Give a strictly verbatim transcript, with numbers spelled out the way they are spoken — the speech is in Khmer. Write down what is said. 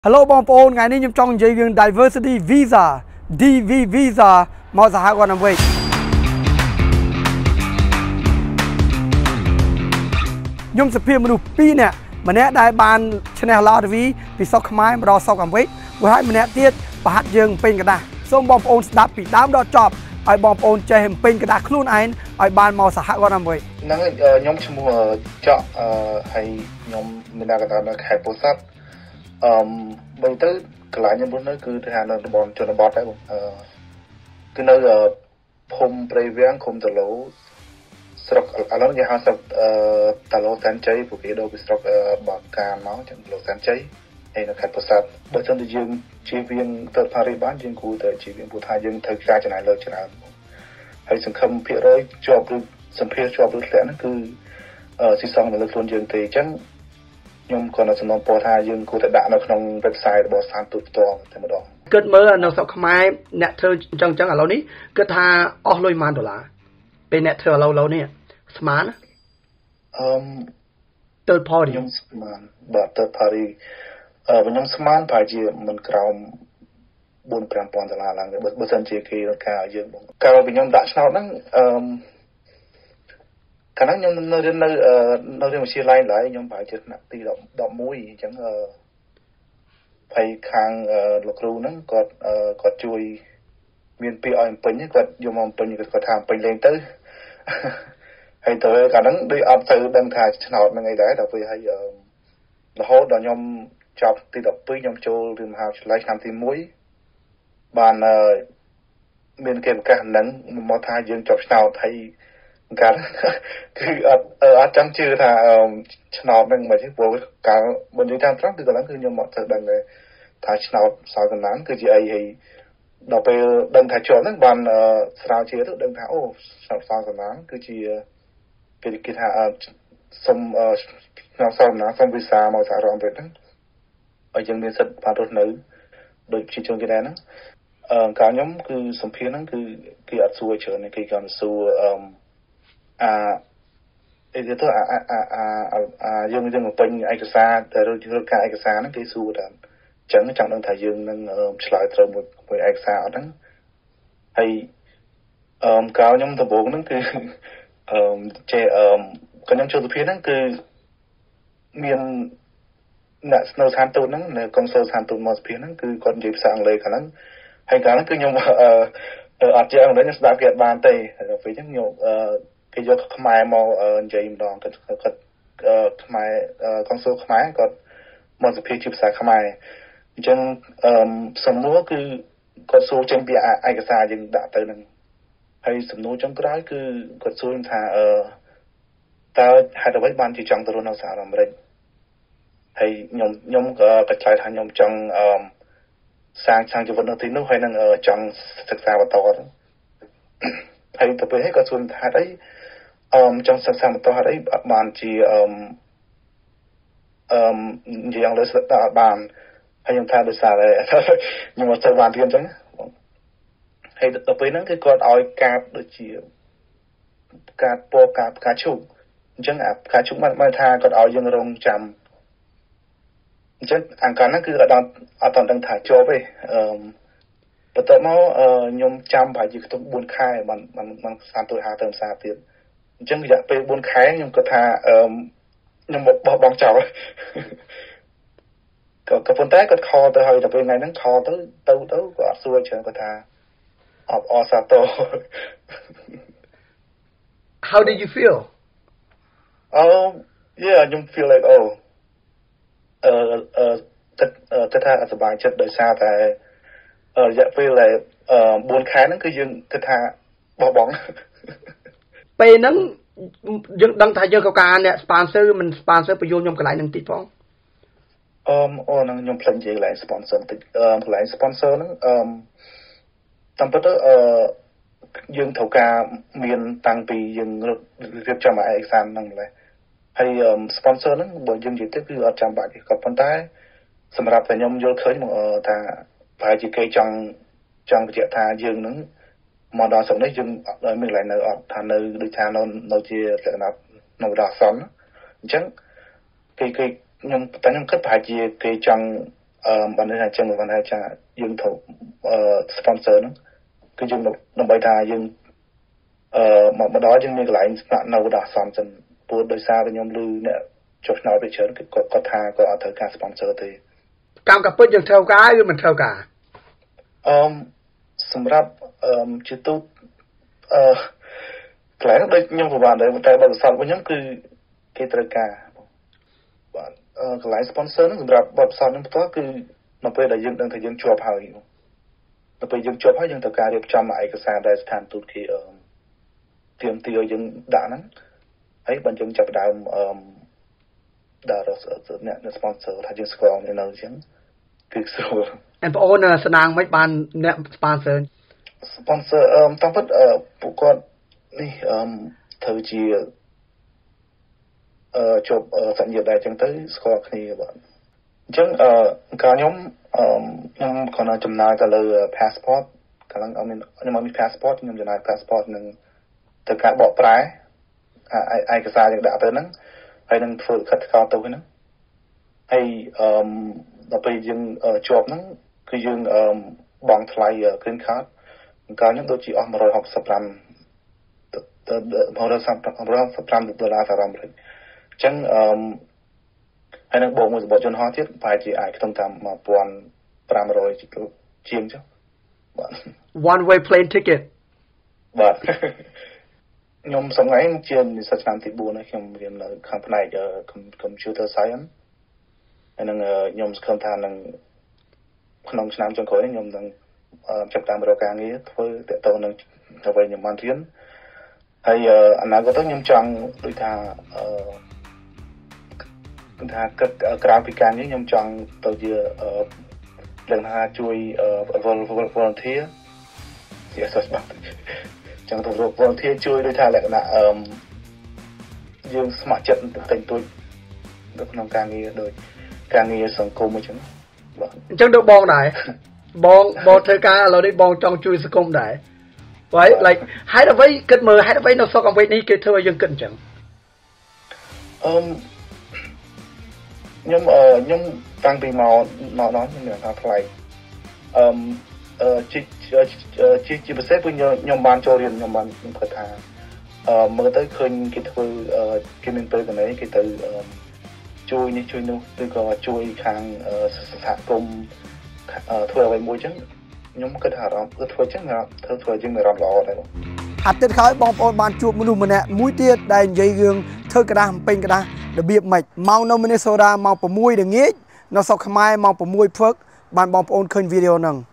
Hello បងប្អូនថ្ងៃនេះខ្ញុំចង់និយាយរឿង Diversity Visa D V Visa មកសហព័ន្ធអាមេរិកខ្ញុំសភាមនុស្សពីរនាក់ម្នាក់ដែលបានឈ្នះ Lottery ពីស្រុកខ្មែរមកដល់ស្រុកអាមេរិកមួយហើយម្នាក់ទៀតប្រហាត់យើងពេញកដាស់សូមបងប្អូនស្ដាប់ពីដើមដល់ចប់ឲ្យបងប្អូនចេះពេញកដាស់ខ្លួនឯងឲ្យបានមកសហព័ន្ធអាមេរិកហ្នឹងខ្ញុំឈ្មោះចော့ហើយខ្ញុំមានការកណ្ដាលនៅខេត្តពោធិ៍សាត់អឺបើទៅកន្លែងខ្ញុំនៅគឺថានៅតំបន់ជនបទដែរបងអឺគឺនៅភូមិព្រៃវាំងឃុំតឡូស្រុកឥឡូវគេហៅស្រុកអឺតឡូសាន់ជ័យព្រោះគេដូរពីស្រុកបាកានមកចឹងតឡូសាន់ជ័យហើយនៅខេត្តពោធិ៍សាត់បើមិនតែយើងជៀសវាងទៅផារីបានយើងគួរតែជៀសវាងព្រោះថាយើងត្រូវការចំណាយលើច្រើនហើយសង្ឃឹមភាគរយជាប់ឬសម្ភារជាប់ឬធ្លាក់ហ្នឹងគឺស៊ីសងនៅលើខ្លួនយើងទេអញ្ចឹងខ្ញុំក៏នៅសំណពរថាយើងគួរតែដាក់នៅក្នុង website របស់ស្ថានទូតផ្ទាល់តែម្ដងគិតមើលនៅស្រុកខ្មែរអ្នកធ្វើអញ្ចឹងអញ្ចឹងឥឡូវនេះគិតថាអស់លុយប៉ុន្មានដុល្លារពេលអ្នកធ្វើឥឡូវឥឡូវនេះស្មានអឺ third party ខ្ញុំស្មានបាទ third party អឺខ្ញុំស្មានប្រហែលជាមិនក្រោមbốn đến nămពាន់ដុល្លារឡើងបើបើសិនជាគេរកការយើងបងកាលពីខ្ញុំដាក់ឆ្នោតហ្នឹងអឺកាលហ្នឹងខ្ញុំនៅរៀននៅនៅរៀនវិទ្យាល័យឡើយខ្ញុំប្រហែលជាថ្នាក់ទីដប់មួយអញ្ចឹងអឺហើយខាងលោកគ្រូហ្នឹងគាត់គាត់ជួយមានពាក្យឲ្យអំពេញគាត់យកមកអំពេញគាត់ថាអំពេញលេងទៅហើយទៅកាលហ្នឹងដូចអត់ទៅដឹងថាឆ្នោតហ្នឹងអីដែរដល់ពេលហើយរហូតដល់ខ្ញុំចប់ទីដប់ពីរខ្ញុំចូលរៀនមហាវិទ្យាល័យឆ្នាំទីមួយបានមានគេប្រកាសហ្នឹងមកថាយើងជាប់ឆ្នោតហើយកាលគឺអត់អត់ចង់ជឿថាឆ្នោតហ្នឹងមិនទេព្រោះកាលបើនិយាយតាមត្រង់គឺកាលហ្នឹងគឺខ្ញុំអត់ទៅដឹងថាឆ្នោតសល់កន្លងគឺជាអីហើយដល់ពេលដឹងថាជាប់ហ្នឹងបានស្រាវជ្រាវទៅដឹងថាអូឆ្នោតសល់កន្លងគឺជាគេគេថាសុំឆ្នោតសល់កន្លងសុំវីសាមកសហរដ្ឋអាមេរិកហ្នឹងឲ្យយើងមានសិទ្ធិបានរស់នៅដូចប្រជាជនគេដែរហ្នឹងអឺកាលខ្ញុំគឺសម្ភារហ្នឹងគឺគេអត់សួរច្រើនគេគាត់សួរអឺអាអីទៅអាអាអាយើងយើងពេញឯកសារដែលរកការឯកសារហ្នឹងគេសួរតែអញ្ចឹងចង់ដឹងថាយើងនឹងឆ្លើយត្រូវមួយមួយឯកសារអត់ហ្នឹងហើយអឺកាលខ្ញុំដំបូងហ្នឹងគឺអឺចេះអឺខ្ញុំចូលសម្ភារហ្នឹងគឺមានអ្នកស្នូស្ថានទូតហ្នឹងនៅកុងស៊ុលស្ថានទូតមកសម្ភារហ្នឹងគឺគាត់និយាយភាសាអង់គ្លេសខាងហ្នឹងហើយកាលហ្នឹងគឺខ្ញុំអឺអត់ចេះអង់គ្លេសខ្ញុំស្ដាប់គេអត់បានទេហើយដល់ពេលហ្នឹងខ្ញុំអឺគេយកខ្មែរមកនិយាយម្ដងគាត់គាត់ខ្មែរកុងស៊ុលខ្មែរគាត់មកសម្ភារជាភាសាខ្មែរអញ្ចឹងអឺសំណួរគឺគាត់សួរចេញពីឯកសារយើងដាក់ទៅហ្នឹងហើយសំណួរចុងក្រោយគឺគាត់សួរថាអឺតើហេតុអ្វីបានជាចង់ទៅរស់នៅសហរដ្ឋអាមេរិកហើយខ្ញុំខ្ញុំក៏ឆ្លើយថាខ្ញុំចង់អឺសាងសាងជីវិតនៅទីនោះហើយនឹងចង់សិក្សាបន្តទៅហើយទៅពេលហ្នឹងក៏សួរថាអីអឺចង់សិក្សាបន្តអីបានជាអឺអឺនិយាយអង់គ្លេសស្ដាប់បានហើយខ្ញុំថាដោយសារតែខ្ញុំអត់ទៅបានទៀតអញ្ចឹងហើយទៅពេលហ្នឹងគឺគាត់ឲ្យកាតដូចជាកាតពណ៌កាតផ្កាឈូកអញ្ចឹងអាផ្កាឈូកមកថាគាត់ឲ្យយើងរងចាំអញ្ចឹងអង្ការហ្នឹងគឺអត់អត់ដឹងថាជាប់ទេអឺបន្ទាប់មកខ្ញុំចាំប្រហែលជាខ្ទង់បួនខែបានបានបានសានទូហៅទៅភាសាទៀតអញ្ចឹងរយៈពេលបួនខែខ្ញុំគាត់ថាអឺខ្ញុំបោះបង់ចោលក៏ក៏ប៉ុន្តែគាត់ខលទៅហើយដល់ពេលថ្ងៃហ្នឹងខលទៅទៅទៅក៏អត់សួរច្រើនគាត់ថាអបអរសាទរ How did you feel? Oh yeah ខ្ញុំ feel like oh អឺអឺគាត់ថាសប្បាយចិត្តដោយសារតែរយៈពេលអឺបួនខែហ្នឹងគឺយើងគិតថាបោះបង់ពេលហ្នឹងយើងដឹងថាយើងក៏ការអ្នក sponsor មិន sponsor បញ្យល់ខ្ញុំកន្លែងហ្នឹងតិចផងអឺអូហ្នឹងខ្ញុំភ្លេចនិយាយកន្លែង sponsor តិចអឺកន្លែង sponsor ហ្នឹងអឺតាមពិតទៅអឺយើងត្រូវការមានតាំងពីយើងរៀបចំឯកសារហ្នឹងម្ល៉េះហើយ sponsor ហ្នឹងបើយើងនិយាយទៅគឺអត់ចាំបាច់ទេក៏ប៉ុន្តែសម្រាប់តែខ្ញុំយល់ឃើញមកថាប្រហែលជាគេចង់ចង់បញ្ជាក់ថាយើងហ្នឹងមកដល់ស្រុកនេះយើងអត់មានកន្លែងនៅអត់ថានៅដូចថានៅនៅជាលក្ខណៈនៅដល់អាសន្នអញ្ចឹងគេគេខ្ញុំតែខ្ញុំគិតប្រហែលជាគេចង់ bạn ấy là chân của bạn ấy cha dương thủ sponsor nó cứ dùng đồng bài thà dương mà mà đó dương như lại bạn nào đã sản sinh buôn đôi xa với nhóm lưu nè chốt nào bị chớn có có thà có ở thời gian sponsor thì cam cặp bớt dương theo cái mình theo cả สำหรับจุดตู้หลายเรื่องยังผู้บานเลยแต่บริษัทวันนี้คือเกิจการหลายสปอนเซอร์นั่นสำหรับบริษัทนั่นก็คือเราไปได้ยังดังที่ยังจวบหายอยู่เราไปยังจวบหายยังต่อการเรียบจำเอกสารได้สถานทูตที่เตรียมตียังด่านั้นไอ้บรรจุจับดาวด่าเราเนี่ยสปอนเซอร์ถ้ายังสกอร์ในนั้นยังคือส่วนอันพอโอนสนางไม่บานเนี่ยสปอนเซอร์สปอนเซอร์ต้องพูดบุคคลนี่เธอจีจบสัญญาได้จังtớiสกอร์นี่บ้างจังการย้อมย้อมคนจำนายก็เลยพาสปอร์ตกำลังเอามีย้อมมีพาสปอร์ตย้อมจำนายพาสปอร์ตหนึ่งแต่การบอกปลายไอไอกระซาอย่างด่าตัวนั้นไอ้นั่งฝึกขัดข่าวตัวนั้นไอเราไปยังจบนั้นคือยังบางทลายขึ้นคาดการย้อมตัวจีออกมาร้อยหกสิบลำพอเราสับเราสับลำตัวลาสารมเลยจังให้นักบอกมือบอกจนฮอที่ไปจีไอต้องทำมาปวนปรามรอยจีเชียงจ้ะ one way plane ticket บัดยมสมัยเชียนสัจนันติบูนะยมเรียนข้างภายในจะคอมคอมพิวเตอร์ไซน์ให้นังยมสกัมทานนังขนมชนามจงคอยยมนังจับตามบริการนี้เพื่อแต่ตัวนังจะไปยมมันเทียนให้อันนั้นก็ต้องยมจังโดยทางทางกราฟิการนี้ยมจังตัวเดียเรื่องทางช่วยวอลวอลเทียเสียสักบางจังตัววอลเทียช่วยโดยทางแหล่งน่ะยังสมัครจัดแต่งตัวด้วยขนมการนี้โดยการนี้สังคมไม่ใช่จังโดบองไหนบองบองเธอการเราได้บองจังช่วยสังคมไหนไว้ like ให้เราไว้เกิดมือให้เราไว้นอกสอกเอาไว้นี่เกิดเธอยังเกิดจัง nhưng nhưng tăng vì màu nó nói như là phải chỉ chỉ chỉ bớt xếp với nhau nhóm ban cho riêng nhóm ban phải thà mới tới khơi cái thứ cái mình tới cái này cái từ chui như chui nu từ có chui khang sạc công thuê về môi trứng nhóm cái thà đó cái thuê trứng là thuê thuê trứng là làm lò đây อัดติดเขาบองปอนบานจูบมนุษย์มันเนี่ยมุ้ยเตี้ยได้ใจเรื่องเธอกระดาษเป็นกระดาษระเบียบใหม่เมาโนมิเนโซดาเมาปะมุ้ยอย่างงี้นอสอกขมายเมาปะมุ้ยเพิกบานบองปอนเคยวิดีโอหนึ่ง